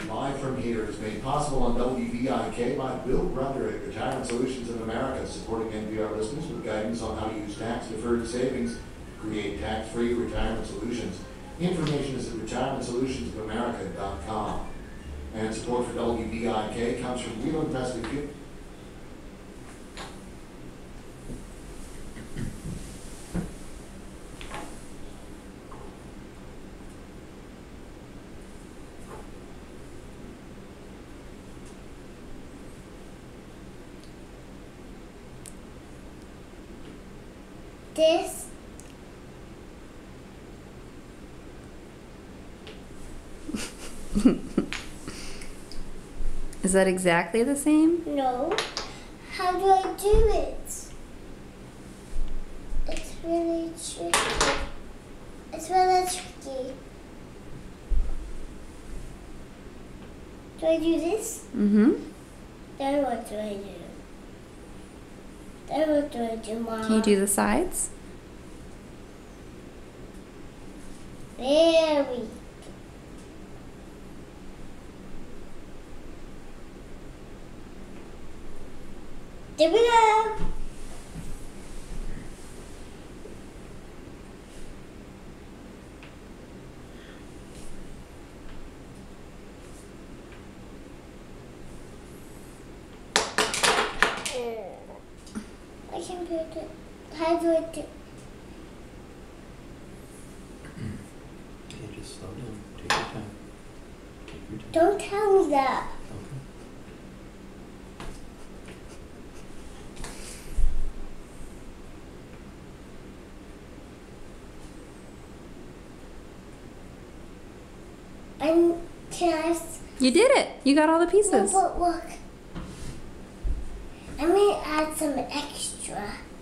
Live from Here is made possible on WVIK by Bill Brother at Retirement Solutions of America, supporting NPR listeners with guidance on how to use tax-deferred savings to create tax-free retirement solutions. Information is at retirementsolutionsofamerica.com. And support for WVIK comes from Wheeland Investigative. This Is that exactly the same? no. How do I do it? It's really tricky. It's really tricky. Do I do this? Mm-hmm. Then what do I do? Then what do I do, Mom? Can you do the sides? There we go. There we go. I can put it. How do I do? Okay, just slow down. Take your time. Take your time. Don't tell me that. Okay. And can I? You did it. You got all the pieces. No, but look. I'm gonna add some extra.